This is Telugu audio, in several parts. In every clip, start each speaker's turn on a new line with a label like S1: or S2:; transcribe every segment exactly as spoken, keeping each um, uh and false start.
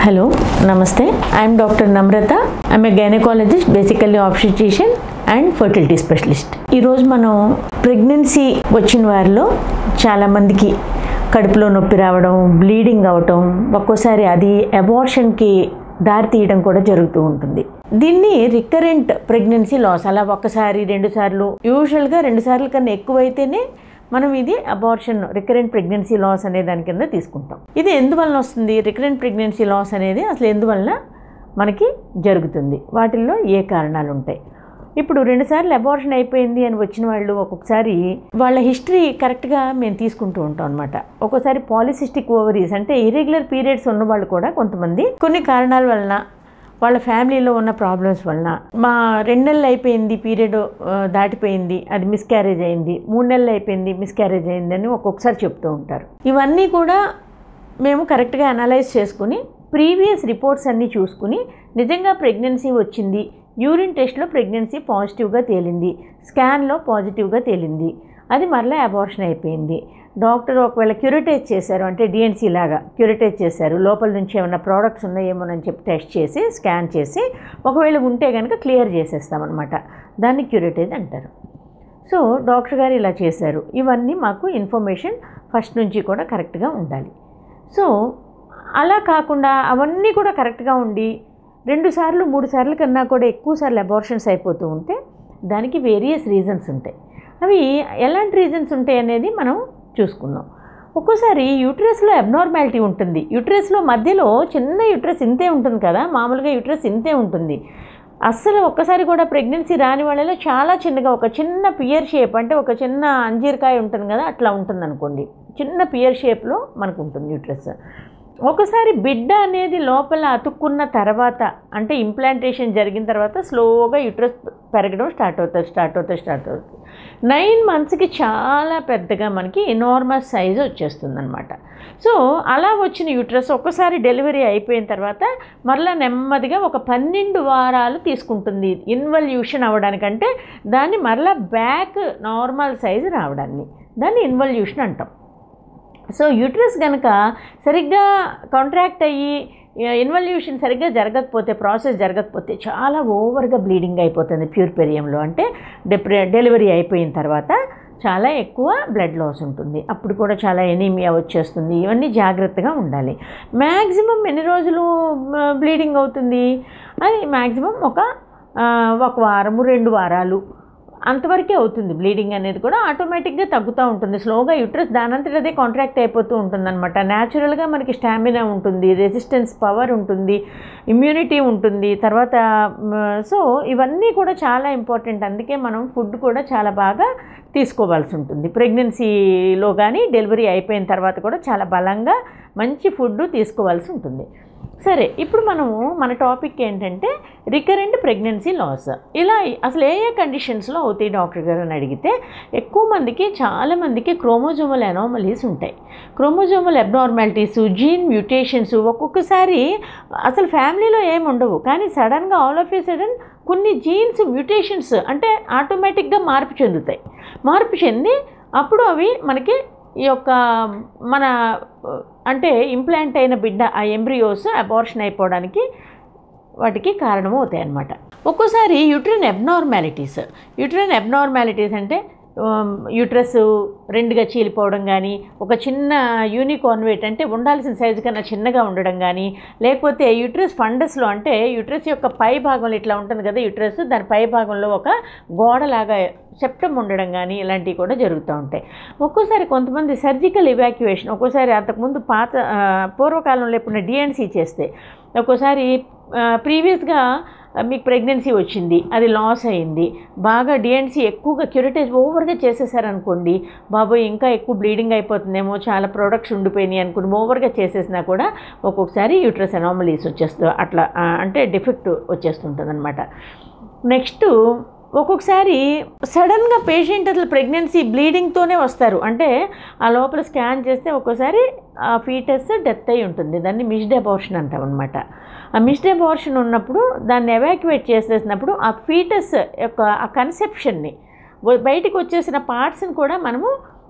S1: Hello, Namaste. I am Doctor Namrata. I am a gynecologist, basically obstetrician and fertility specialist. ఈ రోజు మనం ప్రెగ్నెన్సీ వచ్చిన వారిలో చాలా మందికి కడుపులో నొప్పి రావడం, బ్లీడింగ్ అవటం, ఒక్కోసారి అది అబార్షన్కి దారి తీయడం కూడా జరుగుతూ ఉంటుంది. దీన్ని రికరెంట్ ప్రెగ్నెన్సీ లాస్, అలా ఒక్కసారి రెండు సార్లు, యూజువల్గా రెండు సార్లు కన్నా ఎక్కువైతేనే మనం ఇది అబార్షన్ రికరెంట్ ప్రెగ్నెన్సీ లాస్ అనే దాని కింద తీసుకుంటాం. ఇది ఎందువలన వస్తుంది? రికరెంట్ ప్రెగ్నెన్సీ లాస్ అనేది అసలు ఎందువలన మనకి జరుగుతుంది, వాటిల్లో ఏ కారణాలు ఉంటాయి? ఇప్పుడు రెండుసార్లు అబార్షన్ అయిపోయింది అని వచ్చిన వాళ్ళు ఒక్కొక్కసారి వాళ్ళ హిస్టరీ కరెక్ట్గా మేము తీసుకుంటూ ఉంటాం అనమాట. ఒక్కోసారి పాలిసిస్టిక్ ఓవరీస్ అంటే ఇర్రెగ్యులర్ పీరియడ్స్ ఉన్న వాళ్ళు కూడా కొంతమంది కొన్ని కారణాల వలన, వాళ్ళ ఫ్యామిలీలో ఉన్న ప్రాబ్లమ్స్ వలన, మా రెండు నెలలు అయిపోయింది, పీరియడ్ దాటిపోయింది, అది మిస్క్యారేజ్ అయింది, మూడు నెలలు అయిపోయింది, మిస్క్యారేజ్ అయింది అని ఒక్కొక్కసారి చెప్తూ ఉంటారు. ఇవన్నీ కూడా మేము కరెక్ట్గా అనలైజ్ చేసుకుని ప్రీవియస్ రిపోర్ట్స్ అన్నీ చూసుకుని నిజంగా ప్రెగ్నెన్సీ వచ్చింది, యూరిన్ టెస్ట్లో ప్రెగ్నెన్సీ పాజిటివ్గా తేలింది, స్కాన్లో పాజిటివ్గా తేలింది, అది మరలా అబార్షన్ అయిపోయింది. డాక్టర్ ఒకవేళ క్యూరిటేజ్ చేశారు అంటే డిఎన్సీ లాగా క్యూరిటేజ్ చేశారు, లోపల నుంచి ఏమైనా ప్రోడక్ట్స్ ఉన్నాయేమోనని చెప్పి టెస్ట్ చేసి స్కాన్ చేసి ఒకవేళ ఉంటే కనుక క్లియర్ చేసేస్తామన్నమాట. దాన్ని క్యూరిటేజ్ అంటారు. సో డాక్టర్ గారు ఇలా చేశారు. ఇవన్నీ మాకు ఇన్ఫర్మేషన్ ఫస్ట్ నుంచి కూడా కరెక్ట్గా ఉండాలి. సో అలా కాకుండా అవన్నీ కూడా కరెక్ట్గా ఉండి రెండు సార్లు మూడు సార్లు కన్నా కూడా ఎక్కువ సార్లు అబార్షన్స్ అయిపోతూ ఉంటే దానికి వేరియస్ రీజన్స్ ఉంటాయి. అవి ఎలాంటి రీజన్స్ ఉంటాయి అనేది మనం చూసుకుందాం. ఒక్కోసారి యూట్రస్లో అబ్నార్మాలిటీ ఉంటుంది. యూట్రస్లో మధ్యలో చిన్న యూట్రస్ ఇంతే ఉంటుంది కదా, మామూలుగా యూట్రస్ ఇంతే ఉంటుంది. అస్సలు ఒక్కసారి కూడా ప్రెగ్నెన్సీ రాని వాళ్ళలో చాలా చిన్నగా ఒక చిన్న పియర్ షేప్, అంటే ఒక చిన్న అంజీరకాయ ఉంటుంది కదా, అట్లా ఉంటుంది అనుకోండి. చిన్న పియర్ షేప్లో మనకు ఉంటుంది యూట్రస్. ఒకసారి బిడ్డ అనేది లోపల అతుక్కున్న తర్వాత, అంటే ఇంప్లాంటేషన్ జరిగిన తర్వాత స్లోగా యూట్రస్ పెరగడం స్టార్ట్ అవుతుంది స్టార్ట్ అవుతుంది స్టార్ట్ అవుతుంది నైన్ మంత్స్కి చాలా పెద్దగా మనకి ఎనార్మస్ సైజు వచ్చేస్తుంది అనమాట. సో అలా వచ్చిన యూట్రస్ ఒక్కసారి డెలివరీ అయిపోయిన తర్వాత మరలా నెమ్మదిగా ఒక పన్నెండు వారాలు తీసుకుంటుంది ఇన్వల్యూషన్ అవ్వడానికంటే, దాన్ని మరలా బ్యాక్ నార్మల్ సైజు రావడాన్ని, దాన్ని ఇన్వల్యూషన్ అంటాం. సో యూట్రస్ కనుక సరిగ్గా కాంట్రాక్ట్ అయ్యి ఇన్వల్యూషన్ సరిగ్గా జరగకపోతే, ప్రాసెస్ జరగకపోతే చాలా ఓవర్గా బ్లీడింగ్ అయిపోతుంది ప్యూర్పెరియంలో. అంటే డెప్రె డెలివరీ అయిపోయిన తర్వాత చాలా ఎక్కువ బ్లడ్ లాస్ ఉంటుంది. అప్పుడు కూడా చాలా ఎనీమియా వచ్చేస్తుంది. ఇవన్నీ జాగ్రత్తగా ఉండాలి. మ్యాక్సిమం ఎన్ని రోజులు బ్లీడింగ్ అవుతుంది? అది మ్యాక్సిమం ఒక ఒక వారము రెండు వారాలు అంతవరకే అవుతుంది. బ్లీడింగ్ అనేది కూడా ఆటోమేటిక్గా తగ్గుతూ ఉంటుంది స్లోగా. యూట్రస్ దానంతట అదే కాంట్రాక్ట్ అయిపోతూ ఉంటుంది అనమాట. న్యాచురల్గా మనకి స్టామినా ఉంటుంది, రెసిస్టెన్స్ పవర్ ఉంటుంది, ఇమ్యూనిటీ ఉంటుంది. తర్వాత సో ఇవన్నీ కూడా చాలా ఇంపార్టెంట్. అందుకే మనం ఫుడ్ కూడా చాలా బాగా తీసుకోవాల్సి ఉంటుంది. ప్రెగ్నెన్సీలో కానీ డెలివరీ అయిపోయిన తర్వాత కూడా చాలా బలంగా మంచి ఫుడ్ తీసుకోవాల్సి ఉంటుంది. సరే, ఇప్పుడు మనము మన టాపిక్ ఏంటంటే రికరెంట్ ప్రెగ్నెన్సీ లాస్. ఇలా అసలు ఏ ఏ కండిషన్స్లో అవుతాయి డాక్టర్ గారు అని అడిగితే, ఎక్కువ మందికి చాలామందికి క్రోమోజోమల్ అనామలీస్ ఉంటాయి. క్రోమోజోమల్ అబ్నార్మాలిటీస్, జీన్ మ్యూటేషన్స్, ఒక్కొక్కసారి అసలు ఫ్యామిలీలో ఏమి ఉండవు కానీ సడన్గా ఆల్ ఆఫ్ ఏ సడన్ కొన్ని జీన్స్ మ్యూటేషన్స్ అంటే ఆటోమేటిక్గా మార్పు చెందుతాయి. మార్పు చెంది అప్పుడు అవి మనకి ఈ యొక్క మన అంటే ఇంప్లాంట్ అయిన బిడ్డ, ఆ ఎంబ్రియోస్ అబార్షన్ అయిపోవడానికి వాటికి కారణం అవుతాయి అన్నమాట. ఒక్కోసారి యూట్రైన్ అబ్నార్మాలిటీస్ యూట్రైన్ అబ్నార్మాలిటీస్ అంటే యూట్రస్ రెండుగా చీలిపోవడం కానీ, ఒక చిన్న యూనికార్న్వేట్ అంటే ఉండాల్సిన సైజు కన్నా చిన్నగా ఉండడం కానీ, లేకపోతే యూట్రస్ ఫండస్లో అంటే యూట్రస్ యొక్క పై భాగంలో ఇట్లా ఉంటుంది కదా యూట్రస్, దాని పై భాగంలో ఒక గోడలాగా సెప్టమ్ ఉండడం కానీ, ఇలాంటివి కూడా జరుగుతూ ఉంటాయి. ఒక్కోసారి కొంతమంది సర్జికల్ ఇవాక్యుయేషన్, ఒక్కోసారి అంతకుముందు పాత పూర్వకాలంలో ఎప్పుడైనా డిఎన్సీ చేస్తే, ఒక్కోసారి ప్రీవియస్గా మీకు ప్రెగ్నెన్సీ వచ్చింది, అది లాస్ అయింది, బాగా డిఎన్సీ ఎక్కువగా క్యూరిటేజ్ ఓవర్గా చేసేసారనుకోండి, బాబోయ్ ఇంకా ఎక్కువ బ్లీడింగ్ అయిపోతుందేమో, చాలా ప్రోడక్ట్స్ ఉండిపోయినాయి అనుకుని ఓవర్గా చేసేసినా కూడా ఒక్కొక్కసారి యూట్రస్ అనామలీస్ వచ్చేస్తూ అట్లా అంటే డిఫెక్ట్ వచ్చేస్తుంటుంది అనమాట. నెక్స్ట్ ఒక్కొక్కసారి సడన్గా పేషెంట్ అసలు ప్రెగ్నెన్సీ బ్లీడింగ్తోనే వస్తారు. అంటే ఆ లోపల స్కాన్ చేస్తే ఒక్కోసారి ఆ ఫీటస్ డెత్ అయి ఉంటుంది. దాన్ని మిస్డ్ అబార్షన్ అంటాం అనమాట. ఆ మిస్డ్ అబార్షన్ ఉన్నప్పుడు దాన్ని ఎవాక్యువేట్ చేసేసినప్పుడు ఆ ఫీటస్ యొక్క ఆ కన్సెప్షన్ని బయటికి వచ్చేసిన పార్ట్స్ని కూడా మనము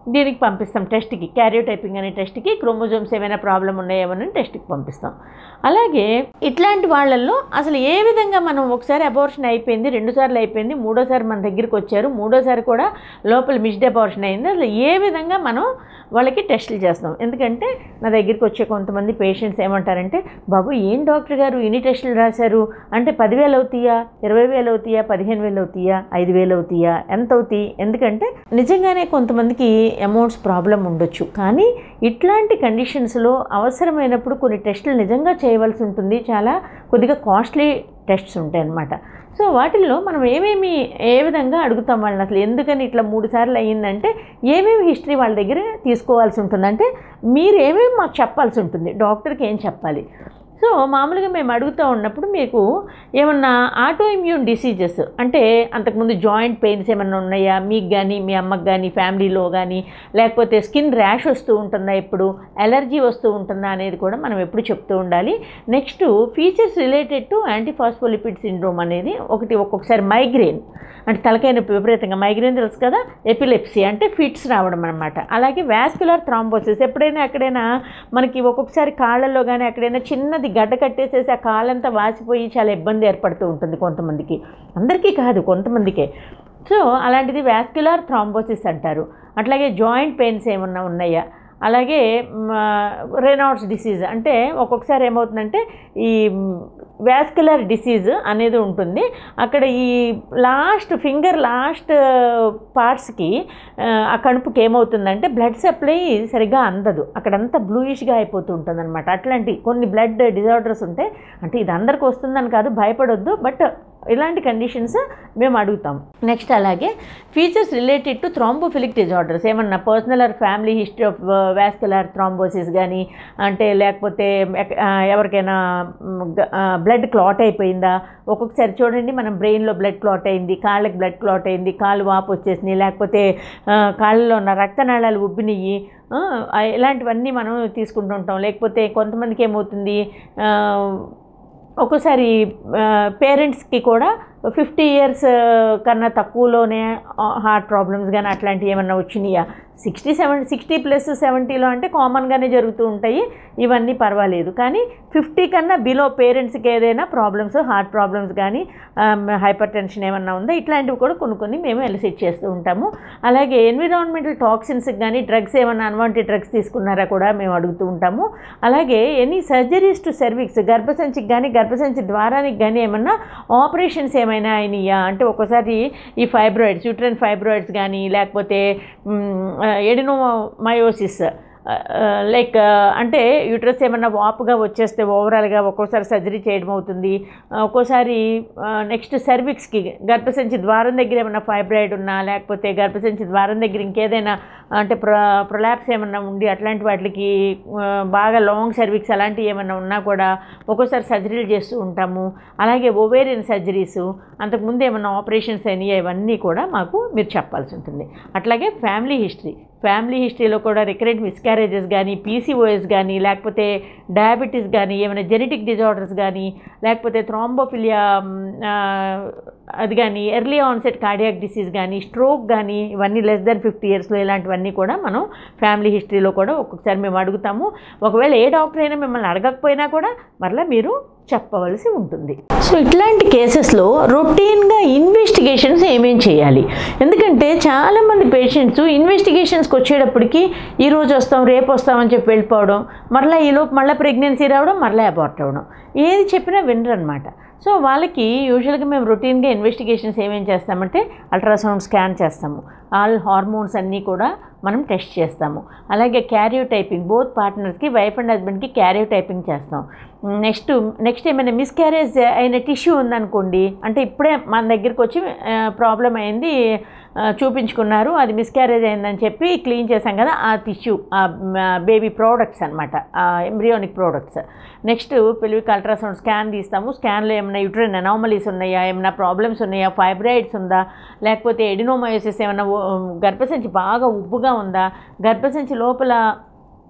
S1: దీనికి పంపిస్తాం టెస్ట్కి, క్యారియోటైపింగ్ అనే టెస్ట్కి, క్రోమోజోమ్స్ ఏమైనా ప్రాబ్లం ఉన్నాయేమోనని టెస్ట్కి పంపిస్తాం. అలాగే ఇట్లాంటి వాళ్ళల్లో అసలు ఏ విధంగా మనం ఒకసారి అబార్షన్ అయిపోయింది, రెండుసార్లు అయిపోయింది, మూడోసారి మన దగ్గరికి వచ్చారు, మూడోసారి కూడా లోపల మిస్డ్ అబార్షన్ అయింది, అసలు ఏ విధంగా మనం వాళ్ళకి టెస్టులు చేస్తాం. ఎందుకంటే నా దగ్గరికి వచ్చే కొంతమంది పేషెంట్స్ ఏమంటారంటే, బాబు ఏం డాక్టర్ గారు ఇన్ని టెస్టులు రాశారు అంటే పదివేలు అవుతాయా, ఇరవై వేలు అవుతాయా, పదిహేను వేలు అవుతాయా, ఐదు వేలు అవుతాయా, ఎంత అవుతాయి? ఎందుకంటే నిజంగానే కొంతమందికి అమౌంట్స్ ప్రాబ్లం ఉండొచ్చు, కానీ ఇట్లాంటి కండిషన్స్లో అవసరమైనప్పుడు కొన్ని టెస్టులు నిజంగా చేయవలసి ఉంటుంది. చాలా కొద్దిగా కాస్ట్లీ టెస్ట్స్ ఉంటాయి అన్నమాట. సో వాటిల్లో మనం ఏమేమి ఏ విధంగా అడుగుతాం వాళ్ళని, అసలు ఎందుకని ఇట్లా మూడు సార్లు అయ్యిందంటే ఏమేమి హిస్టరీ వాళ్ళ దగ్గర తీసుకోవాల్సి ఉంటుందంటే మీరు ఏమేమి మాకు చెప్పాల్సి ఉంటుంది, డాక్టర్కి ఏం చెప్పాలి. సో మామూలుగా మేము అడుగుతూ ఉన్నప్పుడు మీకు ఏమన్నా ఆటో ఇమ్యూన్ డిసీజెస్ అంటే అంతకుముందు జాయింట్ పెయిన్స్ ఏమన్నా ఉన్నాయా మీకు కానీ, మీ అమ్మకి కానీ, ఫ్యామిలీలో కానీ, లేకపోతే స్కిన్ ర్యాష్ వస్తూ ఉంటుందా, ఎప్పుడు ఎలర్జీ వస్తూ ఉంటుందా అనేది కూడా మనం ఎప్పుడు చెప్తూ ఉండాలి. Next features related to antiphospholipid syndrome అనేది ఒకటి, ఒక్కొక్కసారి మైగ్రేన్ అంటే తలకాయ నొప్పి విపరీతంగా, మైగ్రేన్ తెలుసు కదా, ఎపిలెప్సీ అంటే ఫిట్స్ రావడం అనమాట. అలాగే వాస్కులర్ థ్రాంబోసిస్, ఎప్పుడైనా ఎక్కడైనా మనకి ఒక్కొక్కసారి కాళ్ళల్లో కానీ ఎక్కడైనా చిన్నది గడ్డ కట్టేసేసి ఆ కాళ్ళంతా వాసిపోయి చాలా ఇబ్బంది ఏర్పడుతూ ఉంటుంది కొంతమందికి, అందరికీ కాదు కొంతమందికే. సో అలాంటిది వాస్కులర్ థ్రాంబోసిస్ అంటారు. అట్లాగే జాయింట్ పెయిన్స్ ఏమన్నా ఉన్నాయా, అలాగే రేనాల్డ్స్ డిసీజ్ అంటే ఒక్కొక్కసారి ఏమవుతుందంటే ఈ వాస్కులర్ డిసీజ్ అనేది ఉంటుంది. అక్కడ ఈ లాస్ట్ ఫింగర్ లాస్ట్ పార్ట్స్కి ఆ కడుపుకి ఏమవుతుందంటే బ్లడ్ సప్లై సరిగ్గా అందదు, అక్కడంతా బ్లూయిష్గా అయిపోతూ ఉంటుంది అనమాట. అట్లాంటి కొన్ని బ్లడ్ డిజార్డర్స్ ఉంటాయి. అంటే ఇది అందరికి వస్తుందని కాదు, భయపడొద్దు, బట్ ఇలాంటి కండిషన్స్ మేము అడుగుతాం. నెక్స్ట్ అలాగే features related to thrombophilic disorders, ఏమన్నా personal or family history of vascular thrombosis కానీ, అంటే లేకపోతే ఎవరికైనా బ్లడ్ క్లాట్ అయిపోయిందా, ఒక్కొక్కసారి చూడండి మనం బ్రెయిన్లో బ్లడ్ క్లాట్ అయింది, కాళ్ళకి బ్లడ్ క్లాట్ అయింది, కాళ్ళు వాపు వచ్చేసినాయి, లేకపోతే కాళ్ళలో ఉన్న రక్తనాళాలు ఉబ్బినాయి, ఇలాంటివన్నీ మనం తీసుకుంటూ ఉంటాం. లేకపోతే కొంతమందికి ఏమవుతుంది, ఒక్కోసారి పేరెంట్స్కి కూడా ఫిఫ్టీ ఇయర్స్ కన్నా తక్కువలోనే హార్ట్ ప్రాబ్లమ్స్ కానీ అట్లాంటివి ఏమన్నా వచ్చినాయా, సిక్స్టీ సెవెన్ సిక్స్టీ ప్లస్ సెవెంటీలో అంటే కామన్గానే జరుగుతూ ఉంటాయి, ఇవన్నీ పర్వాలేదు. కానీ ఫిఫ్టీ కన్నా బిలో పేరెంట్స్కి ఏదైనా ప్రాబ్లమ్స్, హార్ట్ ప్రాబ్లమ్స్ కానీ హైపర్ టెన్షన్ ఏమన్నా ఉందా, ఇట్లాంటివి కూడా కొన్ని కొన్ని మేము ఎలిసిట్ చేస్తూ ఉంటాము. అలాగే ఎన్విరాన్మెంటల్ టాక్సిన్స్కి కానీ డ్రగ్స్ ఏమన్నా అన్వాంటెడ్ డ్రగ్స్ తీసుకున్నారా కూడా మేము అడుగుతూ ఉంటాము. అలాగే ఎనీ సర్జరీస్ టు సర్విక్స్, గర్భసంచికి కానీ గర్భసంచి ద్వారానికి కానీ ఏమన్నా ఆపరేషన్స్ ఏమైనా అయినాయా అంటే ఒక్కోసారి ఈ ఫైబ్రాయిడ్స్, యూట్రైన్ ఫైబ్రాయిడ్స్ కానీ, లేకపోతే ఎడినోమయోసిస్ లైక్ అంటే యూట్రస్ ఏమన్నా వాపుగా వచ్చేస్తే ఓవరాల్గా ఒక్కోసారి సర్జరీ చేయడం అవుతుంది. ఒక్కోసారి నెక్స్ట్ సర్విక్స్కి గర్భసంచి ద్వారం దగ్గర ఏమన్నా ఫైబ్రాయిడ్ ఉన్నా, లేకపోతే గర్భసంచి ద్వారం దగ్గర ఇంకేదైనా అంటే ప్రొ ప్రొలాప్స్ ఏమన్నా ఉండి అట్లాంటి వాటికి బాగా లాంగ్ సర్విక్స్ అలాంటివి ఏమన్నా ఉన్నా కూడా ఒక్కోసారి సర్జరీలు చేస్తూ ఉంటాము. అలాగే ఓవేరియన్ సర్జరీస్, అంతకుముందు ఏమన్నా ఆపరేషన్స్ అయినాయి, ఇవన్నీ కూడా మాకు మీరు చెప్పాల్సి ఉంటుంది. అట్లాగే ఫ్యామిలీ హిస్టరీ, ఫ్యామిలీ హిస్టరీలో కూడా రికరెంట్ మిస్క్యారేజెస్ కానీ, పీసీఓఎస్ కానీ, లేకపోతే డయాబెటీస్ కానీ, ఏమైనా జెనెటిక్ డిజార్డర్స్ కానీ, లేకపోతే థ్రాంబోఫిలియా అది కానీ, ఎర్లీ ఆన్సెట్ కార్డియాక్ డిసీజ్ కానీ, స్ట్రోక్ కానీ, ఇవన్నీ లెస్ దెన్ ఫిఫ్టీ ఇయర్స్లో ఇలాంటివన్నీ కూడా మనం ఫ్యామిలీ హిస్టరీలో కూడా ఒక్కొక్కసారి మేము అడుగుతాము. ఒకవేళ ఏ డాక్టర్ అయినా మిమ్మల్ని అడగకపోయినా కూడా మరలా మీరు చెప్పవలసి ఉంటుంది. సో ఇట్లాంటి కేసెస్లో రొటీన్గా ఇన్వెస్టిగేషన్స్ ఏమేం చేయాలి, ఎందుకంటే చాలామంది పేషెంట్స్ ఇన్వెస్టిగేషన్స్కి వచ్చేటప్పటికి ఈరోజు వస్తాం రేపు వస్తామని చెప్పి వెళ్ళిపోవడం, మరలా ఈలోపు మళ్ళీ ప్రెగ్నెన్సీ రావడం, మరలా అబార్ట్ అవ్వడం, ఏది చెప్పినా వినరు అనమాట. సో వాళ్ళకి యూజువల్గా మేము రొటీన్గా ఇన్వెస్టిగేషన్స్ ఏమేం చేస్తామంటే అల్ట్రాసౌండ్ స్కాన్ చేస్తాము, ఆల్ హార్మోన్స్ అన్నీ కూడా మనం టెస్ట్ చేస్తాము. అలాగే క్యారియోటైపింగ్, బోత్ పార్ట్నర్స్కి వైఫ్ అండ్ హస్బెండ్కి క్యారియోటైపింగ్ చేస్తాం. నెక్స్ట్ నెక్స్ట్ ఏమైనా మిస్క్యారేజ్ అయిన టిష్యూ ఉందనుకోండి, అంటే ఇప్పుడే మన దగ్గరికి వచ్చి ప్రాబ్లం అయింది చూపించుకున్నారు, అది మిస్క్యారేజ్ అయిందని చెప్పి క్లీన్ చేసాం కదా, ఆ టిష్యూ బేబీ ప్రోడక్ట్స్ అనమాట, embryonic products. Next pelvic ultrasound scan తీస్తాము, స్కాన్లో ఏమైనా యూట్రైన్ అనామలీస్ ఉన్నాయా, ఏమైనా ప్రాబ్లమ్స్ ఉన్నాయా, ఫైబ్రాయిడ్స్ ఉందా, లేకపోతే ఎడినోమయోసిస్ ఏమైనా గర్భసంచి బాగా ఉబ్బుగా ఉందా, గర్భసంచి లోపల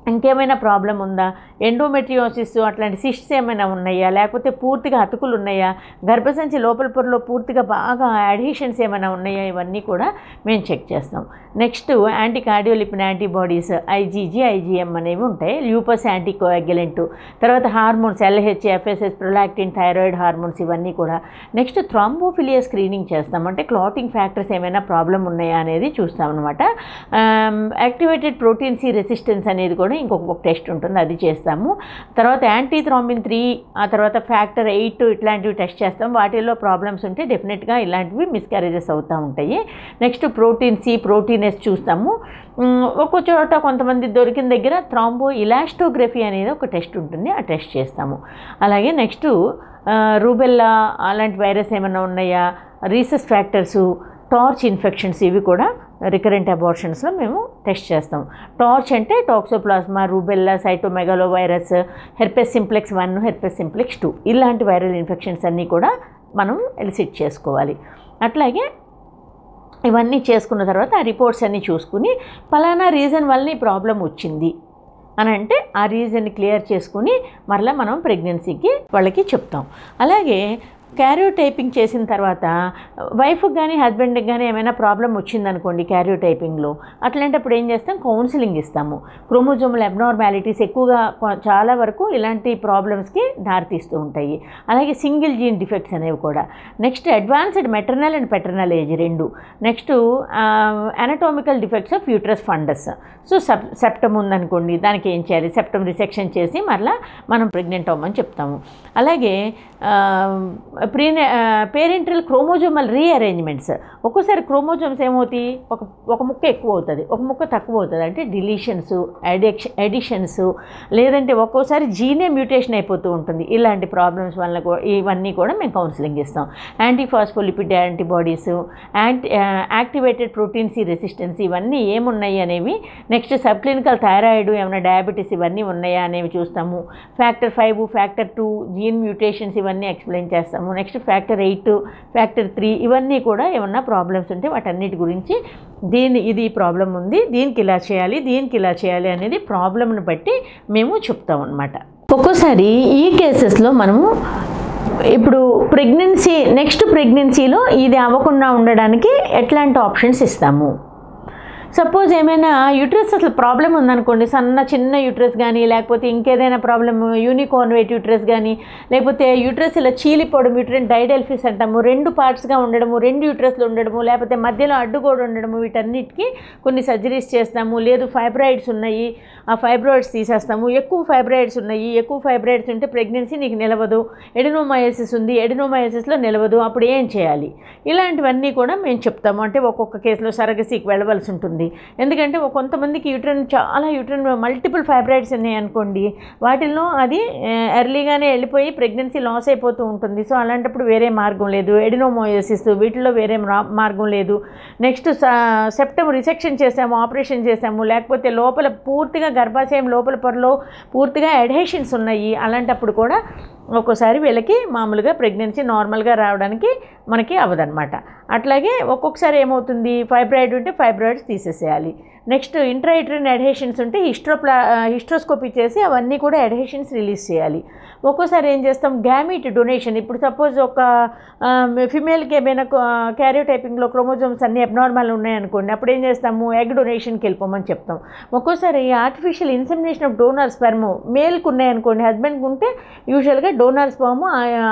S1: ఇంకేమైనా ప్రాబ్లం ఉందా, ఎండోమెట్రియోసిస్ అట్లాంటి సిస్ట్స్ ఏమైనా ఉన్నాయా, లేకపోతే పూర్తిగా అతుకులు ఉన్నాయా, గర్భసంచి లోపల పొరలో పూర్తిగా బాగా అడ్హీషన్స్ ఏమైనా ఉన్నాయా, ఇవన్నీ కూడా మేము చెక్ చేస్తాం. Next anti cardiolipin antibodies IgG IgM అనేవి ఉంటాయి. ల్యూపస్ యాంటీ కోయాగ్యులెంట్, తర్వాత hormones LH FSH prolactin thyroid hormones ఇవన్నీ కూడా. నెక్స్ట్ థ్రాంబోఫిలియా స్క్రీనింగ్ చేస్తాం, అంటే క్లాటింగ్ ఫ్యాక్టర్స్ ఏమైనా ప్రాబ్లం ఉన్నాయా అనేది చూస్తాం అనమాట. యాక్టివేటెడ్ ప్రోటీన్ సి రెసిస్టెన్స్ అనేది కూడా ఇంకొక టెస్ట్ ఉంటుంది, అది చేస్తాము. తర్వాత యాంటీ థ్రాంబిన్ త్రీ, ఆ తర్వాత ఫ్యాక్టర్ ఎయిట్ ఇట్లాంటివి టెస్ట్ చేస్తాం. వాటిల్లో ప్రాబ్లమ్స్ ఉంటే డెఫినెట్గా ఇలాంటివి మిస్క్యారేజెస్ అవుతూ ఉంటాయి. Next protein C protein S చూస్తాము. ఒక్కో చోట కొంతమంది దొరికిన దగ్గర థ్రాంబో ఇలాస్టోగ్రఫీ అనేది ఒక టెస్ట్ ఉంటుంది, ఆ టెస్ట్ చేస్తాము. అలాగే నెక్స్ట్ రూబెల్లా అలాంటి వైరస్ ఏమైనా ఉన్నాయా, రీసెస్ ఫ్యాక్టర్సు, టార్చ్ ఇన్ఫెక్షన్స్ ఇవి కూడా రికరెంట్ అబార్షన్స్లో మేము టెస్ట్ చేస్తాం. టార్చ్ అంటే toxoplasma, rubella, cytomegalo virus, herpes simplex one, herpes simplex two ఇలాంటి వైరల్ ఇన్ఫెక్షన్స్ అన్నీ కూడా మనం ఎలిసిట్ చేసుకోవాలి. అట్లాగే ఇవన్నీ చేసుకున్న తర్వాత ఆ రిపోర్ట్స్ అన్నీ చూసుకుని పలానా రీజన్ వల్ల ఈ ప్రాబ్లం వచ్చింది అని అంటే ఆ రీజన్ని క్లియర్ చేసుకుని మరలా మనం ప్రెగ్నెన్సీకి వాళ్ళకి చెప్తాం. అలాగే క్యారియోటైపింగ్ చేసిన తర్వాత వైఫ్కి కానీ హస్బెండ్కి కానీ ఏమైనా ప్రాబ్లం వచ్చిందనుకోండి క్యారియోటైపింగ్లో, అట్లాంటప్పుడు ఏం చేస్తాం, కౌన్సిలింగ్ ఇస్తాము. క్రోమోజోమల్ అబ్నార్మాలిటీస్ ఎక్కువగా చాలా వరకు ఇలాంటి ప్రాబ్లమ్స్కి దారితీస్తూ ఉంటాయి. అలాగే సింగిల్ జీన్ డిఫెక్ట్స్ అనేవి కూడా. Next advanced maternal and paternal age రెండు. Next anatomical defects of uterus fundus. So sub septum ఉందనుకోండి, దానికి ఏం చేయాలి, సెప్టమ్ రిసెక్షన్ చేసి మరలా మనం ప్రెగ్నెంట్ అవ్వమని చెప్తాము. అలాగే ప్రీ పేరెంటల్ క్రోమోజోమల్ రీఅరేంజ్మెంట్స్, ఒక్కోసారి క్రోమోజోమ్స్ ఏమవుతాయి, ఒక ఒక ముక్క ఎక్కువ అవుతుంది, ఒక ముక్క తక్కువ అవుతుంది, అంటే డిలీషన్స్, అడిక్ష ఎడిషన్స్, లేదంటే ఒక్కోసారి జీనే మ్యూటేషన్ అయిపోతూ ఉంటుంది. ఇలాంటి ప్రాబ్లమ్స్ వల్ల ఇవన్నీ కూడా మేము కౌన్సిలింగ్ ఇస్తాం. Antiphospholipid antibodies, anti activated protein C resistance ఇవన్నీ ఏమున్నాయి అనేవి. నెక్స్ట్ సబ్ క్లినికల్ థైరాయిడ్, ఏమైనా డయాబెటీస్ ఇవన్నీ ఉన్నాయా అనేవి చూస్తాము. Factor five, factor two, gene mutations ఇవన్నీ ఎక్స్ప్లెయిన్ చేస్తాము. Next factor eight, factor three ఇవన్నీ కూడా ఏమన్నా ప్రాబ్లమ్స్ ఉంటే వాటన్నిటి గురించి దీని ఇది ప్రాబ్లం ఉంది, దీనికి ఇలా చేయాలి, దీనికి ఇలా చేయాలి అనేది ప్రాబ్లంను బట్టి మేము చెప్తాం అన్నమాట. ఒక్కోసారి ఈ కేసెస్లో మనము ఇప్పుడు ప్రెగ్నెన్సీ నెక్స్ట్ ప్రెగ్నెన్సీలో ఇది అవ్వకుండా ఉండడానికి ఎట్లాంటి ఆప్షన్స్ ఇస్తాము. సపోజ్ ఏమైనా యూట్రస్ అసలు ప్రాబ్లం ఉందనుకోండి, సన్న చిన్న యూట్రస్ కానీ, లేకపోతే ఇంకేదైనా ప్రాబ్లమ్ యూనికాన్వేట్ యూట్రస్ కానీ, లేకపోతే యూట్రస్ ఇలా చీలిపోవడం, యూట్రన్ డైడెల్ఫిస్ అంటాము, రెండు పార్ట్స్గా ఉండడము, రెండు యూట్రస్లు ఉండడము, లేకపోతే మధ్యలో అడ్డుగోడు ఉండడము, వీటన్నిటికీ కొన్ని సర్జరీస్ చేస్తాము. లేదు ఫైబ్రాయిడ్స్ ఉన్నాయి, ఆ ఫైబ్రాయిడ్స్ తీసేస్తాము. ఎక్కువ ఫైబ్రాయిడ్స్ ఉన్నాయి, ఎక్కువ ఫైబ్రాయిడ్స్ ఉంటే ప్రెగ్నెన్సీ నీకు నిలవదు. ఎడినోమయోసిస్ ఉంది, ఎడినోమయోసిస్లో నిలవదు, అప్పుడు ఏం చేయాలి, ఇలాంటివన్నీ కూడా మేము చెప్తాము. అంటే ఒక్కొక్క కేసులో సరగసీకి వెళ్ళవలసి ఉంటుంది. ఎందుకంటే కొంతమందికి యూట్రన్ చాలా యూట్రన్ మల్టిపుల్ ఫైబ్రాయిడ్స్ ఉన్నాయి అనుకోండి, వాటిల్లో అది ఎర్లీగానే వెళ్ళిపోయి ప్రెగ్నెన్సీ లాస్ అయిపోతూ ఉంటుంది. సో అలాంటప్పుడు వేరే మార్గం లేదు. ఎడినోమయోసిస్ వీటిల్లో వేరే మార్గం లేదు. నెక్స్ట్ సెప్టమ్ రిసెక్షన్ చేసాము, ఆపరేషన్ చేసాము, లేకపోతే లోపల పూర్తిగా గర్భాశయం లోపల పొరలో పూర్తిగా అడ్హెషన్స్ ఉన్నాయి, అలాంటప్పుడు కూడా ఒక్కోసారి వీళ్ళకి మామూలుగా ప్రెగ్నెన్సీ నార్మల్గా రావడానికి మనకి అవ్వదన్నమాట. అట్లాగే ఒక్కొక్కసారి ఏమవుతుంది, ఫైబ్రాయిడ్ ఉంటే ఫైబ్రాయిడ్స్ తీసేసేయాలి. నెక్స్ట్ ఇంట్రాయూట్రైన్ అడ్హెషన్స్ ఉంటే హిస్ట్రోప్లా హిస్ట్రోస్కోపీ చేసి అవన్నీ కూడా అడ్హెషన్స్ రిలీజ్ చేయాలి. ఒక్కోసారి ఏం చేస్తాం, గ్యామీట్ డొనేషన్. ఇప్పుడు సపోజ్ ఒక ఫిమేల్కి ఏమైనా క్యారియోటైపింగ్లో క్రోమోజోమ్స్ అన్నీ అబ్నార్మల్ ఉన్నాయనుకోండి, అప్పుడు ఏం చేస్తాము, ఎగ్ డొనేషన్కి వెళ్ళిపోమని చెప్తాం. ఒక్కోసారి artificial insemination of donor sperm మేల్కి ఉన్నాయనుకోండి, హస్బెండ్కి ఉంటే యూజువల్గా డోనర్ స్పెర్మ్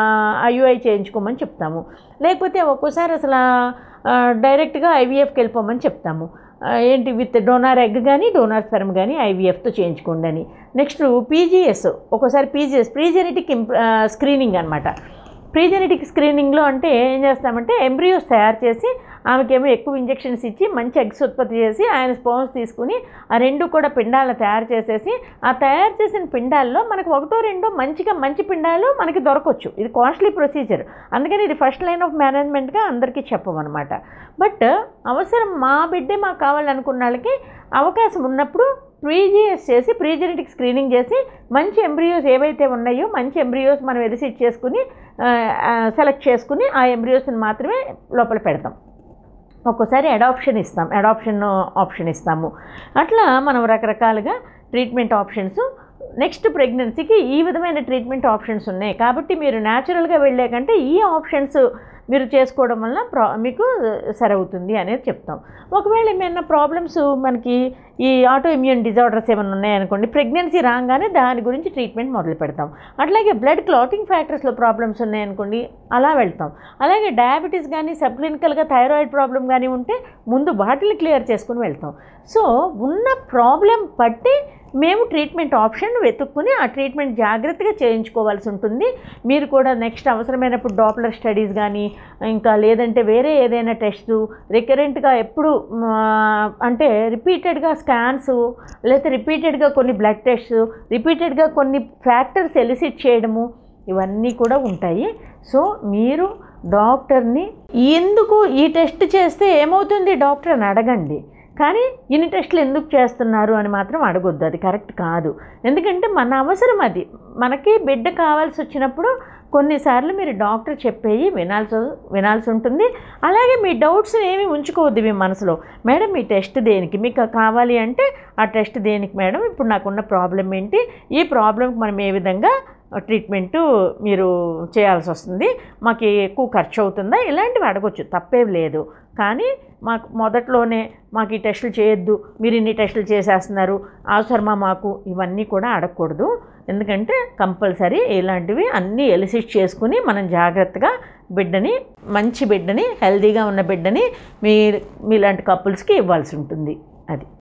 S1: ఐయుఐ చేయించుకోమని చెప్తాము. లేకపోతే ఒక్కోసారి అసలు డైరెక్ట్గా ఐవీఎఫ్కి వెళ్ళిపోమని చెప్తాము. ఏంటి విత్ డోనార్ ఎగ్ కానీ డోనార్ స్పెర్మ్ కానీ ఐవీఎఫ్తో చేయించుకోండి అని. నెక్స్ట్ పీజీఎస్, ఒక్కోసారి పీజీఎస్ ప్రీజెనెటిక్ స్క్రీనింగ్ అనమాట. ప్రీజెనెటిక్ స్క్రీనింగ్లో అంటే ఏం చేస్తామంటే ఎంబ్రియోస్ తయారు చేసి ఆమెకేమో ఎక్కువ ఇంజెక్షన్స్ ఇచ్చి మంచి ఎగ్స్ ఉత్పత్తి చేసి ఆయన స్పర్మ్స్ తీసుకుని ఆ రెండు కూడా పిండాలను తయారు చేసేసి ఆ తయారు చేసిన పిండాల్లో మనకు ఒకటో రెండో మంచిగా మంచి పిండాలు మనకి దొరకవచ్చు. ఇది కాస్ట్లీ ప్రొసీజర్, అందుకని ఇది ఫస్ట్ లైన్ ఆఫ్ మేనేజ్మెంట్గా అందరికీ చెప్పమన్నమాట. బట్ అవసరం మా బిడ్డే మాకు కావాలనుకున్న వాళ్ళకి అవకాశం ఉన్నప్పుడు ప్రీజిఎస్ చేసి ప్రీజెనెటిక్ స్క్రీనింగ్ చేసి మంచి ఎంబ్రియోస్ ఏవైతే ఉన్నాయో మంచి ఎంబ్రియోస్ మనం ఎలిసిట్ చేసుకుని సెలెక్ట్ చేసుకుని ఆ ఎంబ్రియోస్ని మాత్రమే లోపల పెడతాం. ఒక్కోసారి అడాప్షన్ ఇస్తాం, అడాప్షన్ ఆప్షన్ ఇస్తాము. అట్లా మనం రకరకాలుగా ట్రీట్మెంట్ ఆప్షన్స్. నెక్స్ట్ ప్రెగ్నెన్సీకి ఈ విధమైన ట్రీట్మెంట్ ఆప్షన్స్ ఉన్నాయి. కాబట్టి మీరు న్యాచురల్గా వెళ్ళే కంటే ఈ ఆప్షన్స్ మీరు చేసుకోవడం వల్ల ప్రా మీకు సరవుతుంది అనేది చెప్తాం. ఒకవేళ ఏమైనా ప్రాబ్లమ్స్ మనకి ఈ ఆటో ఇమ్యూన్ డిజార్డర్స్ ఏమైనా ఉన్నాయనుకోండి, ప్రెగ్నెన్సీ రాగానే దాని గురించి ట్రీట్మెంట్ మొదలు పెడతాం. అట్లాగే బ్లడ్ క్లాటింగ్ ఫ్యాక్టర్స్లో ప్రాబ్లమ్స్ ఉన్నాయనుకోండి, అలా వెళ్తాం. అలాగే డయాబెటీస్ కానీ సబ్ క్లినికల్గా థైరాయిడ్ ప్రాబ్లం కానీ ఉంటే ముందు వాటిని క్లియర్ చేసుకుని వెళ్తాం. సో ఉన్న ప్రాబ్లం బట్టి మేము ట్రీట్మెంట్ ఆప్షన్ వెతుక్కుని ఆ ట్రీట్మెంట్ జాగ్రత్తగా చేయించుకోవాల్సి ఉంటుంది. మీరు కూడా నెక్స్ట్ అవసరమైనప్పుడు డాప్లర్ స్టడీస్ కానీ ఇంకా లేదంటే వేరే ఏదైనా టెస్ట్ రికరెంట్గా ఎప్పుడు అంటే రిపీటెడ్గా స్కాన్స్ లేకపోతే రిపీటెడ్గా కొన్ని బ్లడ్ టెస్ట్ రిపీటెడ్గా కొన్ని ఫ్యాక్టర్స్ ఎలిసిట్ చేయడము ఇవన్నీ కూడా ఉంటాయి. సో మీరు డాక్టర్ని ఎందుకు ఈ టెస్ట్ చేస్తే ఏమవుతుంది డాక్టర్ అని అడగండి, కానీ ఇన్ని టెస్టులు ఎందుకు చేస్తున్నారు అని మాత్రం అడగొద్దు. అది కరెక్ట్ కాదు. ఎందుకంటే మన అవసరం అది. మనకి బిడ్డ కావాల్సి వచ్చినప్పుడు కొన్నిసార్లు మీరు డాక్టర్ చెప్పేవి వినాల్సి వినాల్సి ఉంటుంది. అలాగే మీ డౌట్స్ ఏమి ఉంచుకోవద్దు మీ మనసులో. మేడం ఈ టెస్ట్ దేనికి మీకు కావాలి అంటే ఆ టెస్ట్ దేనికి మేడం, ఇప్పుడు నాకున్న ప్రాబ్లం ఏంటి, ఈ ప్రాబ్లంకి మనం ఏ విధంగా ట్రీట్మెంటు మీరు చేయాల్సి వస్తుంది, మాకు ఎక్కువ ఖర్చు అవుతుందా, ఇలాంటివి అడగొచ్చు, తప్పేం లేదు. కానీ మాకు మొదట్లోనే మాకు ఈ టెస్టులు చేయొద్దు, మీరు ఇన్ని టెస్టులు చేసేస్తున్నారు, అవసరమా మాకు, ఇవన్నీ కూడా అడగకూడదు. ఎందుకంటే కంపల్సరీ ఇలాంటివి అన్నీ ఎలిసిట్ చేసుకుని మనం జాగ్రత్తగా బిడ్డని మంచి బిడ్డని హెల్తీగా ఉన్న బిడ్డని మీ మీలాంటి కపుల్స్కి ఇవ్వాల్సి ఉంటుంది. అది